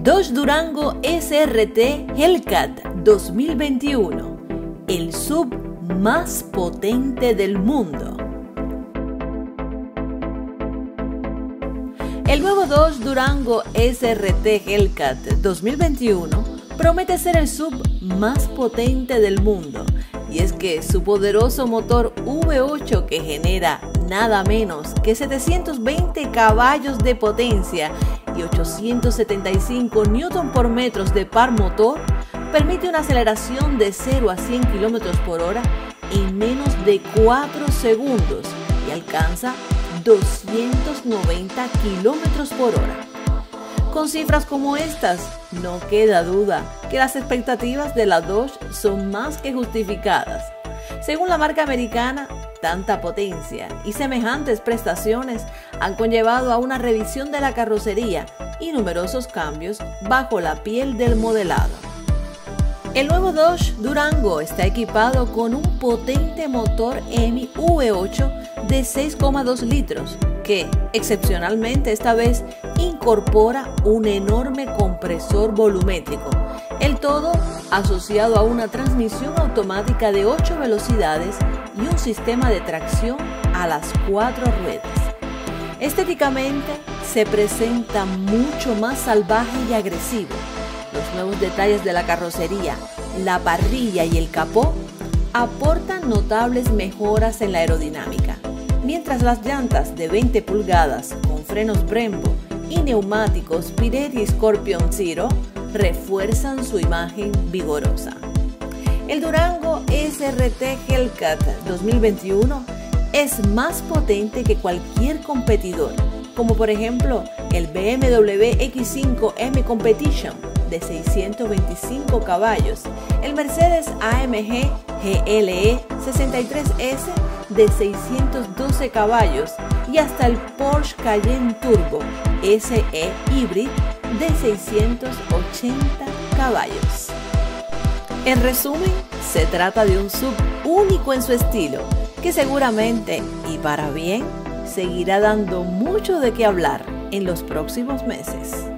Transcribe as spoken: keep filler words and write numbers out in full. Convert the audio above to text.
Dodge Durango S R T Hellcat dos mil veintiuno, el S U V más potente del mundo. El nuevo Dodge Durango S R T Hellcat dos mil veintiuno promete ser el S U V más potente del mundo, y es que su poderoso motor V ocho, que genera nada menos que setecientos veinte caballos de potencia y ochocientos setenta y cinco newton por metros de par motor, permite una aceleración de cero a cien kilómetros por hora en menos de cuatro segundos y alcanza doscientos noventa kilómetros por hora. Con cifras como estas, no queda duda que las expectativas de la Dodge son más que justificadas. Según la marca americana, tanta potencia y semejantes prestaciones han conllevado a una revisión de la carrocería y numerosos cambios bajo la piel del modelado. El nuevo Dodge Durango está equipado con un potente motor Hemi V ocho de seis coma dos litros que, excepcionalmente esta vez, incorpora un enorme compresor volumétrico, el todo asociado a una transmisión automática de ocho velocidades y un sistema de tracción a las cuatro ruedas. Estéticamente se presenta mucho más salvaje y agresivo. Los nuevos detalles de la carrocería, la parrilla y el capó aportan notables mejoras en la aerodinámica, mientras las llantas de veinte pulgadas con frenos Brembo y neumáticos Pirelli Scorpion Zero refuerzan su imagen vigorosa. El Durango S R T Hellcat dos mil veintiuno es más potente que cualquier competidor, como por ejemplo el B M W X cinco M Competition de seiscientos veinticinco caballos, el Mercedes A M G G L E sesenta y tres S de seiscientos doce caballos y hasta el Porsche Cayenne Turbo S E Hybrid de seiscientos ochenta caballos. En resumen, se trata de un S U V único en su estilo, que seguramente, y para bien, seguirá dando mucho de qué hablar en los próximos meses.